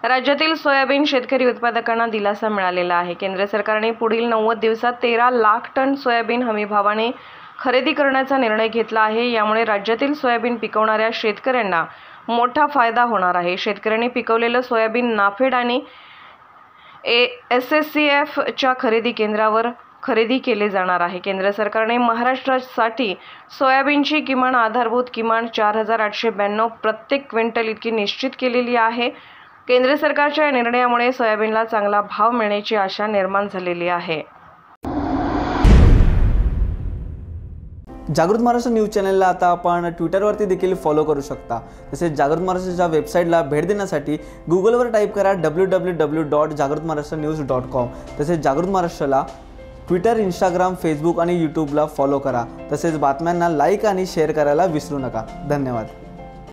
राज्यातील सोयाबीन शेतकरी उत्पादकांना दिलासा मिळालेला आहे। केंद्र सरकारने पुढील 90 दिवसात 13 लाख टन सोयाबीन हमीभावाने खरेदी करण्याचा निर्णय घेतला आहे। यामुळे राज्यातील सोयाबीन पिकवणाऱ्या शेतकऱ्यांना मोठा फायदा होणार आहे। शेतकऱ्यांनी पिकवलेलं सोयाबीन नाफेड आणि SSCF च्या खरेदी केंद्रावर खरेदी केले जाणार आहे। केंद्र सरकारने महाराष्ट्रासाठी सोयाबीनची किमान आधारभूत किमान 4892 प्रत्येक क्विंटल इतकी निश्चित केलेली आहे। केंद्र सरकारच्या निर्णयामुळे सोयाबीनला चांगला भाव मिळण्याची आशा निर्माण झालेली आहे। जागृत महाराष्ट्र न्यूज चॅनलला आता आपण ट्विटरवरती देखील फॉलो करू शकता। तसेच जागृत महाराष्ट्राच्या वेबसाईटला भेट देण्यासाठी गुगलवर टाईप करा www.jagrutmaharashtranews.com। तसेच जागृत महाराष्ट्राला ट्विटर, इंस्टाग्राम, फेसबुक आणि यूट्यूबला फॉलो करा। तसेच बातम्यांना लाईक आणि शेअर करायला विसरू नका। धन्यवाद।